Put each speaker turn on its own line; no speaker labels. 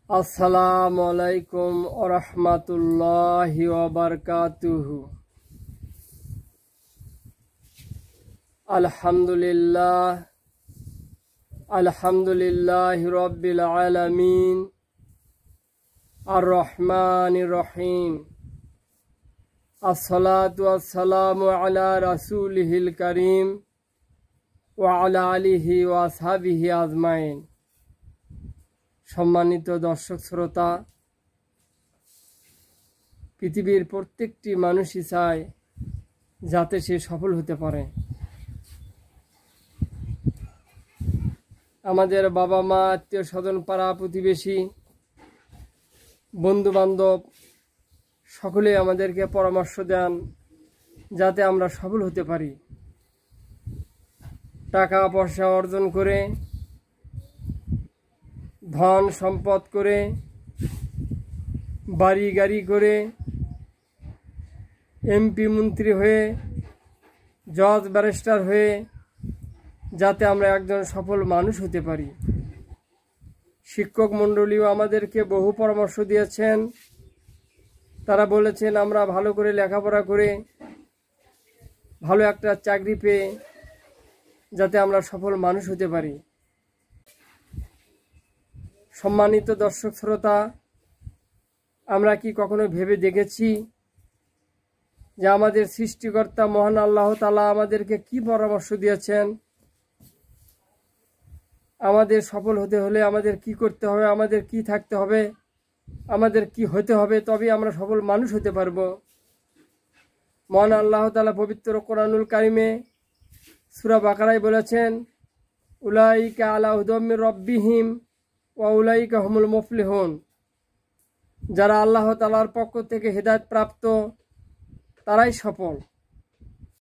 আসসালামু আলাইকুম ওয়া রাহমাতুল্লাহি ওয়া বারাকাতুহু। আলহামদুলিল্লাহি রাব্বিল আলামিন আর রহমানির রহিম। আসসালাতু ওয়াসসালামু আলা রাসূলিহিল কারীম ওয়া আলা আলিহি ওয়া আসহাবিহি আজমাইন। সম্মানিত দর্শক শ্রোতা, পৃথিবীর প্রত্যেকটি মানুষই চায় যাতে সে সফল হতে পারে। আমাদের বাবা মা, আত্মীয় স্বজন, পাড়া প্রতিবেশী, বন্ধু বান্ধব সকলে আমাদেরকে পরামর্শ দেন যাতে আমরা সফল হতে পারি। টাকা পয়সা অর্জন করে, ধন সম্পদ করে, বাড়ি গাড়ি করে, এমপি মন্ত্রী হয়ে, জজ ব্যারিস্টার হয়ে যাতে আমরা একজন সফল মানুষ হতে পারি। শিক্ষক মণ্ডলীও আমাদেরকে বহু পরামর্শ দিয়েছেন। তারা বলেছেন আমরা ভালো করে লেখাপড়া করে ভালো একটা চাকরি পেয়ে যাতে আমরা সফল মানুষ হতে পারি। সম্মানিত দর্শক শ্রোতা, আমরা কি কখনো ভেবে দেখেছি যে আমাদের সৃষ্টিকর্তা মহান আল্লাহ তাআলা আমাদেরকে কি পরামর্শ দিয়েছেন? আমাদের সফল হতে হলে আমাদের কি করতে হবে, আমাদের কি থাকতে হবে, আমাদের কি হতে হবে, তবেই আমরা সফল মানুষ হতে পারব। মহান আল্লাহ তাআলা পবিত্র কোরআনুল কারিমে সূরা বাকারায় বলেছেন, উলাইকা আলা হুদাম মির রাব্বিহিম ওয়া উলাইকা হুমুল মুফলিহুন। যারা আল্লাহ তাআলার পক্ষ থেকে হেদায়েত প্রাপ্ত তারাই সফল।